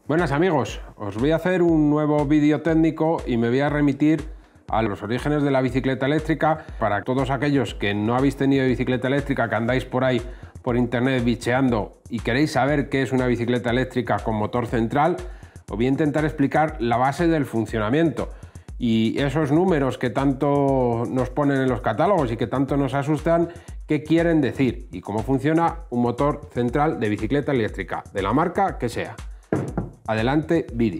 Buenas amigos, os voy a hacer un nuevo vídeo técnico y me voy a remitir a los orígenes de la bicicleta eléctrica para todos aquellos que no habéis tenido bicicleta eléctrica, que andáis por ahí por internet bicheando y queréis saber qué es una bicicleta eléctrica con motor central. Os voy a intentar explicar la base del funcionamiento y esos números que tanto nos ponen en los catálogos y que tanto nos asustan, qué quieren decir y cómo funciona un motor central de bicicleta eléctrica, de la marca que sea. Adelante, vídeo.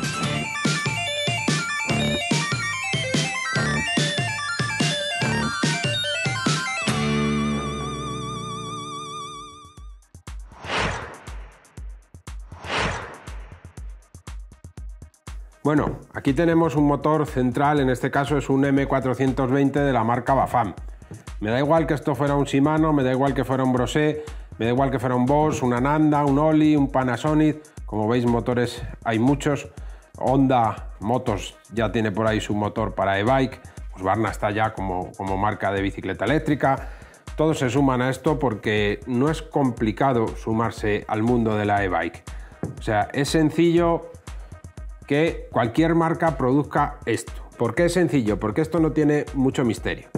Bueno, aquí tenemos un motor central, en este caso es un M420 de la marca Bafam. Me da igual que esto fuera un Shimano, me da igual que fuera un Brose, me da igual que fuera un Bosch, una Nanda, un Oli, un Panasonic. Como veis, motores hay muchos. Honda Motos ya tiene por ahí su motor para e-bike. Husqvarna está ya como marca de bicicleta eléctrica. Todos se suman a esto porque no es complicado sumarse al mundo de la e-bike. O sea, es sencillo que cualquier marca produzca esto. ¿Por qué es sencillo? Porque esto no tiene mucho misterio.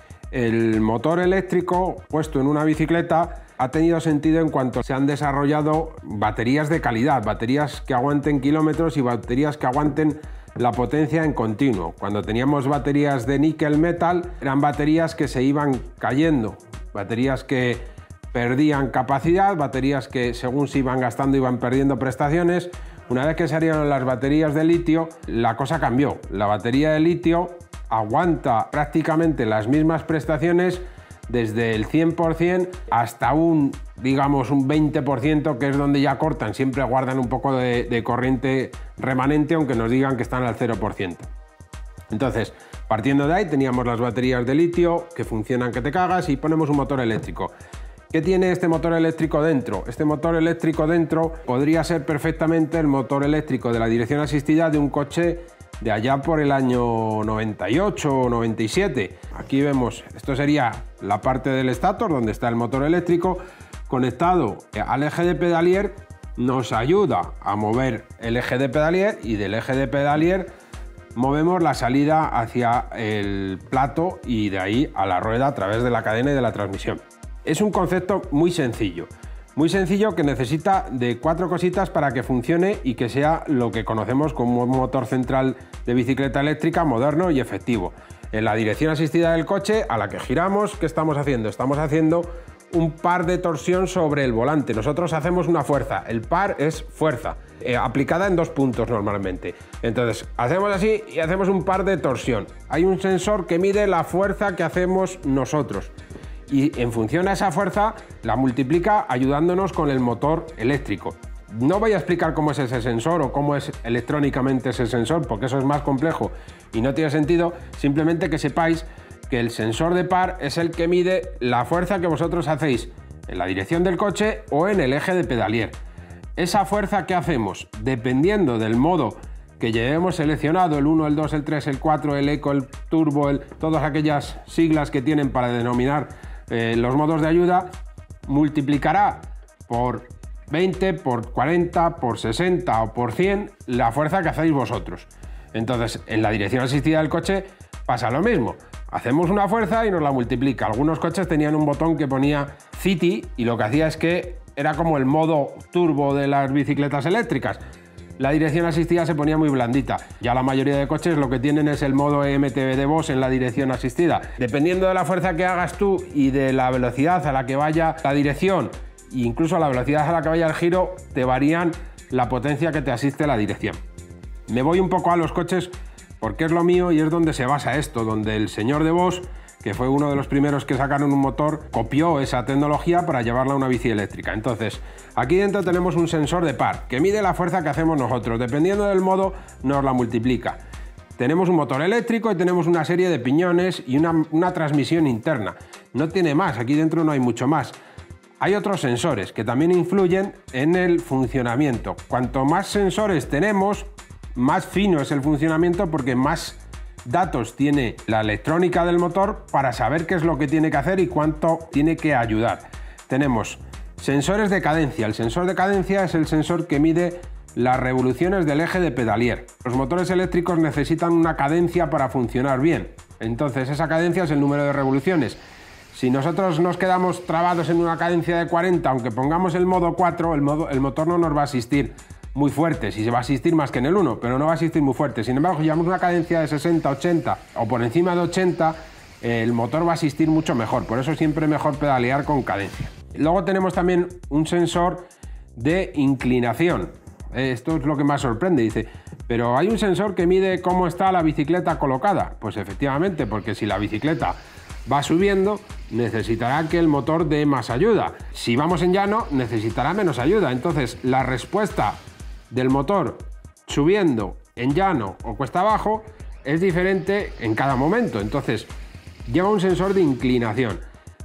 El motor eléctrico puesto en una bicicleta ha tenido sentido en cuanto se han desarrollado baterías de calidad, baterías que aguanten kilómetros y baterías que aguanten la potencia en continuo. Cuando teníamos baterías de níquel metal, eran baterías que se iban cayendo, baterías que perdían capacidad, baterías que según se iban gastando iban perdiendo prestaciones. Una vez que salieron las baterías de litio, la cosa cambió. La batería de litio aguanta prácticamente las mismas prestaciones desde el 100% hasta digamos un 20%, que es donde ya cortan. Siempre guardan un poco de corriente remanente, aunque nos digan que están al 0%. Entonces, partiendo de ahí, teníamos las baterías de litio que funcionan que te cagas y ponemos un motor eléctrico. ¿Qué tiene este motor eléctrico dentro? Este motor eléctrico dentro podría ser perfectamente el motor eléctrico de la dirección asistida de un coche de allá por el año 98 o 97. Aquí vemos, esto sería la parte del estator donde está el motor eléctrico conectado al eje de pedalier. Nos ayuda a mover el eje de pedalier y del eje de pedalier movemos la salida hacia el plato y de ahí a la rueda a través de la cadena y de la transmisión. Es un concepto muy sencillo que necesita de 4 cositas para que funcione y que sea lo que conocemos como un motor central de bicicleta eléctrica moderno y efectivo. En la dirección asistida del coche, a la que giramos, ¿qué estamos haciendo? Estamos haciendo un par de torsión sobre el volante. Nosotros hacemos una fuerza, el par es fuerza, aplicada en 2 puntos normalmente. Entonces, hacemos así y hacemos un par de torsión. Hay un sensor que mide la fuerza que hacemos nosotros. Y en función a esa fuerza la multiplica ayudándonos con el motor eléctrico. No voy a explicar cómo es ese sensor o cómo es electrónicamente ese sensor, porque eso es más complejo y no tiene sentido. Simplemente que sepáis que el sensor de par es el que mide la fuerza que vosotros hacéis en la dirección del coche o en el eje de pedalier. Esa fuerza que hacemos, dependiendo del modo que llevemos seleccionado, el 1, el 2, el 3, el 4, el eco, el turbo, todas aquellas siglas que tienen para denominar los modos de ayuda, multiplicará por 20, por 40, por 60 o por 100 la fuerza que hacéis vosotros. Entonces, en la dirección asistida del coche pasa lo mismo. Hacemos una fuerza y nos la multiplica. Algunos coches tenían un botón que ponía City y lo que hacía es que era como el modo turbo de las bicicletas eléctricas. La dirección asistida se ponía muy blandita. Ya la mayoría de coches lo que tienen es el modo EMTB de Bosch en la dirección asistida. Dependiendo de la fuerza que hagas tú y de la velocidad a la que vaya la dirección e incluso la velocidad a la que vaya el giro, te varían la potencia que te asiste la dirección. Me voy un poco a los coches porque es lo mío y es donde se basa esto, donde el señor de Bosch, que fue uno de los primeros que sacaron un motor, copió esa tecnología para llevarla a una bici eléctrica. Entonces, aquí dentro tenemos un sensor de par que mide la fuerza que hacemos nosotros. Dependiendo del modo, nos la multiplica. Tenemos un motor eléctrico y tenemos una serie de piñones y una transmisión interna. No tiene más, aquí dentro no hay mucho más. Hay otros sensores que también influyen en el funcionamiento. Cuanto más sensores tenemos, más fino es el funcionamiento porque más datos tiene la electrónica del motor para saber qué es lo que tiene que hacer y cuánto tiene que ayudar. Tenemos sensores de cadencia. El sensor de cadencia es el sensor que mide las revoluciones del eje de pedalier. Los motores eléctricos necesitan una cadencia para funcionar bien. Entonces esa cadencia es el número de revoluciones. Si nosotros nos quedamos trabados en una cadencia de 40, aunque pongamos el modo 4, el motor no nos va a asistir muy fuerte, si se va a asistir más que en el 1, pero no va a asistir muy fuerte. Sin embargo, si llevamos una cadencia de 60, 80 o por encima de 80, el motor va a asistir mucho mejor. Por eso siempre es mejor pedalear con cadencia. Luego tenemos también un sensor de inclinación. Esto es lo que más sorprende, dice, pero hay un sensor que mide cómo está la bicicleta colocada. Pues efectivamente, porque si la bicicleta va subiendo, necesitará que el motor dé más ayuda. Si vamos en llano, necesitará menos ayuda. Entonces, la respuesta del motor subiendo en llano o cuesta abajo es diferente en cada momento. Entonces, lleva un sensor de inclinación.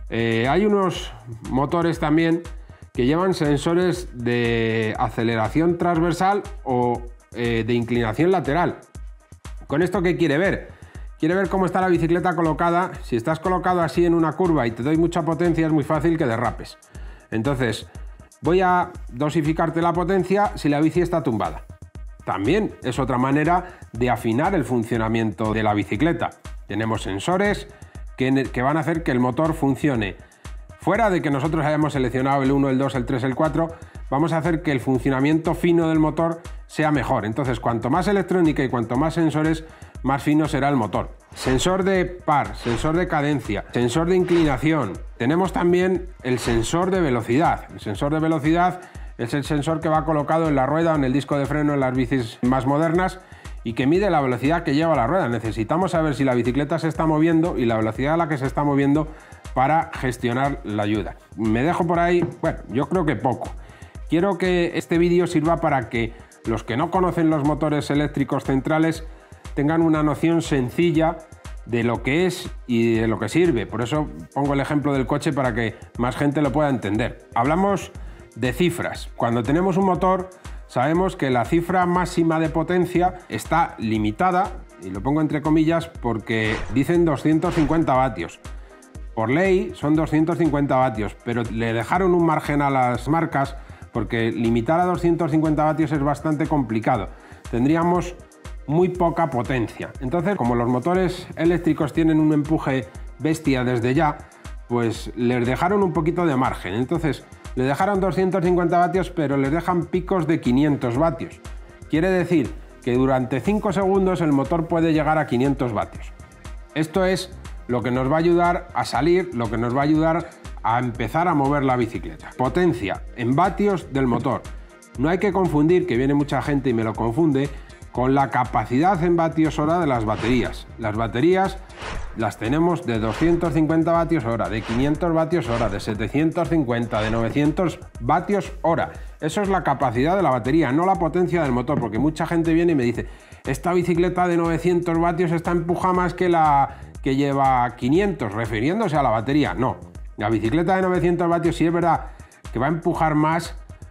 Hay unos motores también que llevan sensores de aceleración transversal o de inclinación lateral. ¿Con esto qué quiere ver? Quiere ver cómo está la bicicleta colocada. Si estás colocado así en una curva y te doy mucha potencia, es muy fácil que derrapes. Entonces, voy a dosificarte la potencia si la bici está tumbada. También es otra manera de afinar el funcionamiento de la bicicleta. Tenemos sensores que van a hacer que el motor funcione. Fuera de que nosotros hayamos seleccionado el 1, el 2, el 3, el 4, vamos a hacer que el funcionamiento fino del motor sea mejor. Entonces, cuanto más electrónica y cuanto más sensores, más fino será el motor. Sensor de par, sensor de cadencia, sensor de inclinación. Tenemos también el sensor de velocidad. El sensor de velocidad es el sensor que va colocado en la rueda o en el disco de freno en las bicis más modernas y que mide la velocidad que lleva la rueda. Necesitamos saber si la bicicleta se está moviendo y la velocidad a la que se está moviendo para gestionar la ayuda. Me dejo por ahí, bueno, yo creo que poco. Quiero que este vídeo sirva para que los que no conocen los motores eléctricos centrales tengan una noción sencilla de lo que es y de lo que sirve. Por eso pongo el ejemplo del coche para que más gente lo pueda entender. Hablamos de cifras. Cuando tenemos un motor, sabemos que la cifra máxima de potencia está limitada, y lo pongo entre comillas porque dicen 250 vatios. Por ley son 250 vatios, pero le dejaron un margen a las marcas porque limitar a 250 vatios es bastante complicado. Tendríamos muy poca potencia. Entonces, como los motores eléctricos tienen un empuje bestia desde ya, pues les dejaron un poquito de margen. Entonces, le dejaron 250 vatios, pero les dejan picos de 500 vatios. Quiere decir que durante 5 segundos el motor puede llegar a 500 vatios. Esto es lo que nos va a ayudar a salir, lo que nos va a ayudar a empezar a mover la bicicleta. Potencia en vatios del motor. No hay que confundir, que viene mucha gente y me lo confunde, con la capacidad en vatios hora de las baterías. Las baterías las tenemos de 250 vatios hora, de 500 vatios hora, de 750, de 900 vatios hora. Eso es la capacidad de la batería, no la potencia del motor, porque mucha gente viene y me dice, esta bicicleta de 900 vatios está empuja más que la que lleva 500, refiriéndose a la batería. No, la bicicleta de 900 vatios sí es verdad que va a empujar más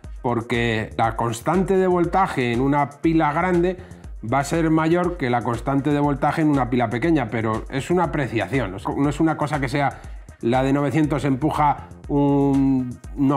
porque la constante de voltaje en una pila grande va a ser mayor que la constante de voltaje en una pila pequeña, pero es una apreciación, no es una cosa que sea la de 900 empuja un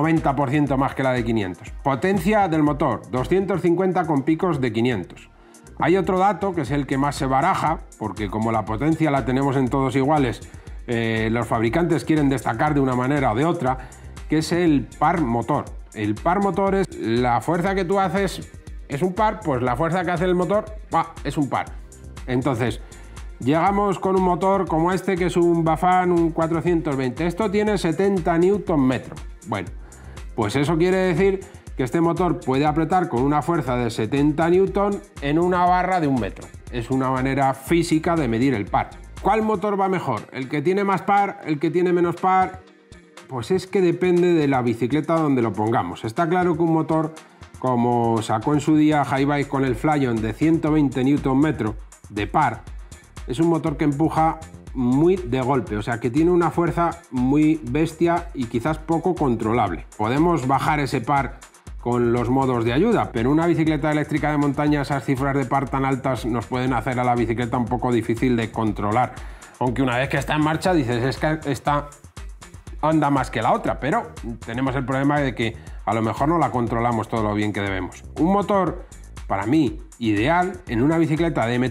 90% más que la de 500. Potencia del motor, 250 con picos de 500. Hay otro dato que es el que más se baraja, porque como la potencia la tenemos en todos iguales, los fabricantes quieren destacar de una manera o de otra, que es el par motor. El par motor es la fuerza que tú haces, es un par, pues la fuerza que hace el motor es un par. Entonces, llegamos con un motor como este, que es un Bafan, un 420. Esto tiene 70 Nm. Bueno, pues eso quiere decir que este motor puede apretar con una fuerza de 70 Newton en una barra de 1 metro. Es una manera física de medir el par. ¿Cuál motor va mejor? ¿El que tiene más par? ¿El que tiene menos par? Pues es que depende de la bicicleta donde lo pongamos. Está claro que un motor, como sacó en su día Haibike con el Flyon, de 120 Nm de par, es un motor que empuja muy de golpe, o sea que tiene una fuerza muy bestia y quizás poco controlable. Podemos bajar ese par con los modos de ayuda, pero una bicicleta eléctrica de montaña, esas cifras de par tan altas nos pueden hacer a la bicicleta un poco difícil de controlar. Aunque una vez que está en marcha dices, es que esta anda más que la otra, pero tenemos el problema de que a lo mejor no la controlamos todo lo bien que debemos. Un motor, para mí, ideal en una bicicleta de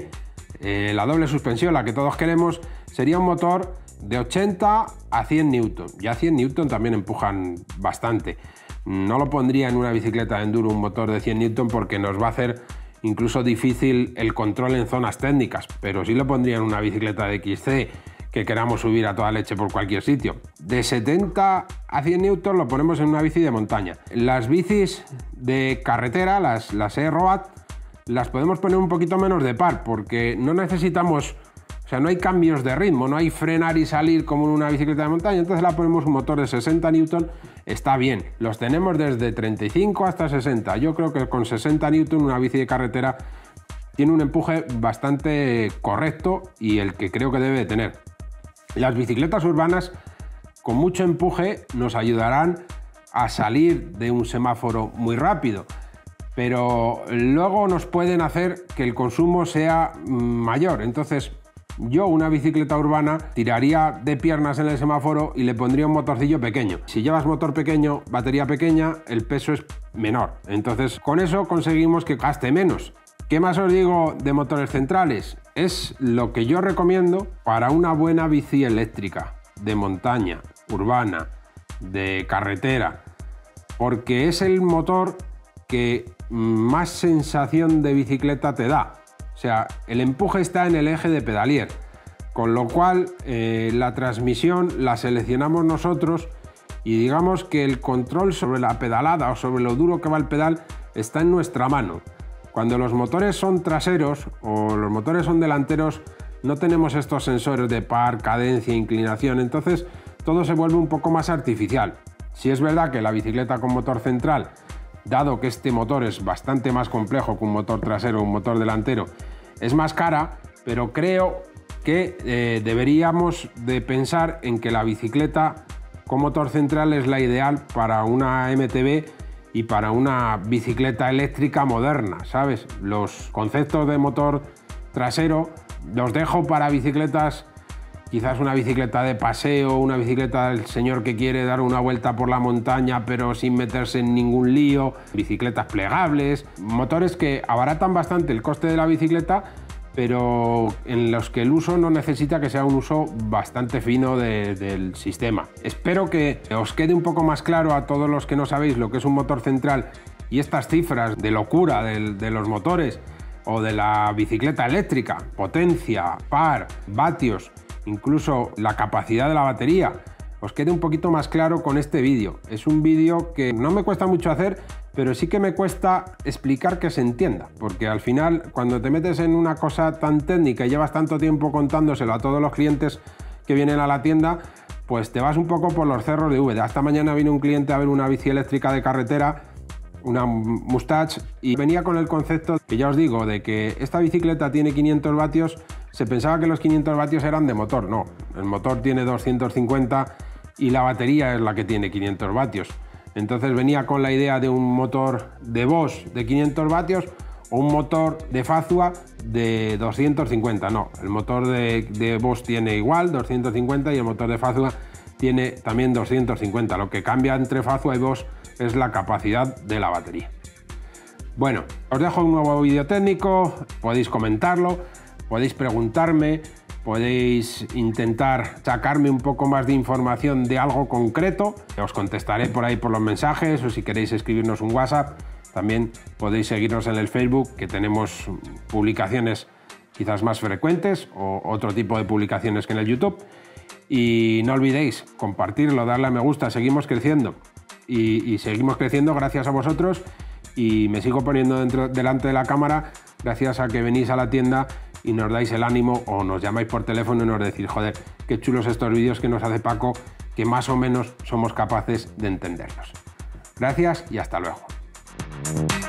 MTB, la doble suspensión, la que todos queremos, sería un motor de 80 a 100 Newton. Ya 100 Newton también empujan bastante. No lo pondría en una bicicleta de enduro un motor de 100 Newton porque nos va a hacer incluso difícil el control en zonas técnicas, pero sí lo pondría en una bicicleta de XC que queramos subir a toda leche por cualquier sitio. De 70 a 100 Newton lo ponemos en una bici de montaña. Las bicis de carretera, las e-road, las podemos poner un poquito menos de par porque no necesitamos, o sea, no hay cambios de ritmo, no hay frenar y salir como en una bicicleta de montaña, entonces la ponemos un motor de 60 Newton, está bien. Los tenemos desde 35 hasta 60. Yo creo que con 60 Newton una bici de carretera tiene un empuje bastante correcto y el que creo que debe de tener. Las bicicletas urbanas con mucho empuje nos ayudarán a salir de un semáforo muy rápido, pero luego nos pueden hacer que el consumo sea mayor. Entonces yo una bicicleta urbana tiraría de piernas en el semáforo y le pondría un motorcillo pequeño. Si llevas motor pequeño, batería pequeña, el peso es menor. Entonces con eso conseguimos que gaste menos. ¿Qué más os digo de motores centrales? Es lo que yo recomiendo para una buena bici eléctrica, de montaña, urbana, de carretera, porque es el motor que más sensación de bicicleta te da. O sea, el empuje está en el eje de pedalier, con lo cual la transmisión la seleccionamos nosotros y digamos que el control sobre la pedalada o sobre lo duro que va el pedal está en nuestra mano. Cuando los motores son traseros o los motores son delanteros, no tenemos estos sensores de par, cadencia, inclinación, entonces todo se vuelve un poco más artificial. Si es verdad que la bicicleta con motor central, dado que este motor es bastante más complejo que un motor trasero o un motor delantero, es más cara, pero creo que deberíamos de pensar en que la bicicleta con motor central es la ideal para una MTB y para una bicicleta eléctrica moderna, ¿sabes? Los conceptos de motor trasero los dejo para bicicletas, quizás una bicicleta de paseo, una bicicleta del señor que quiere dar una vuelta por la montaña pero sin meterse en ningún lío, bicicletas plegables, motores que abaratan bastante el coste de la bicicleta, pero en los que el uso no necesita que sea un uso bastante fino del sistema. Espero que os quede un poco más claro a todos los que no sabéis lo que es un motor central y estas cifras de locura de los motores o de la bicicleta eléctrica, potencia, par, vatios, incluso la capacidad de la batería, os quede un poquito más claro con este vídeo. Es un vídeo que no me cuesta mucho hacer, pero sí que me cuesta explicar que se entienda, porque al final cuando te metes en una cosa tan técnica y llevas tanto tiempo contándoselo a todos los clientes que vienen a la tienda, pues te vas un poco por los cerros de Úbeda. Esta mañana vino un cliente a ver una bici eléctrica de carretera, una Mustache, y venía con el concepto que ya os digo, de que esta bicicleta tiene 500 vatios, se pensaba que los 500 vatios eran de motor. No, el motor tiene 250 y la batería es la que tiene 500 vatios. Entonces venía con la idea de un motor de Bosch de 500 vatios o un motor de Fazua de 250. No, el motor de Bosch tiene igual, 250, y el motor de Fazua tiene también 250. Lo que cambia entre Fazua y Bosch es la capacidad de la batería. Bueno, os dejo un nuevo vídeo técnico, podéis comentarlo, podéis preguntarme, podéis intentar sacarme un poco más de información de algo concreto. Os contestaré por ahí por los mensajes, o si queréis escribirnos un WhatsApp. También podéis seguirnos en el Facebook, que tenemos publicaciones quizás más frecuentes o otro tipo de publicaciones que en el YouTube. Y no olvidéis compartirlo, darle a me gusta, seguimos creciendo. Y seguimos creciendo gracias a vosotros, y me sigo poniendo delante de la cámara gracias a que venís a la tienda y nos dais el ánimo o nos llamáis por teléfono y nos decís, joder, qué chulos estos vídeos que nos hace Paco, que más o menos somos capaces de entenderlos. Gracias y hasta luego.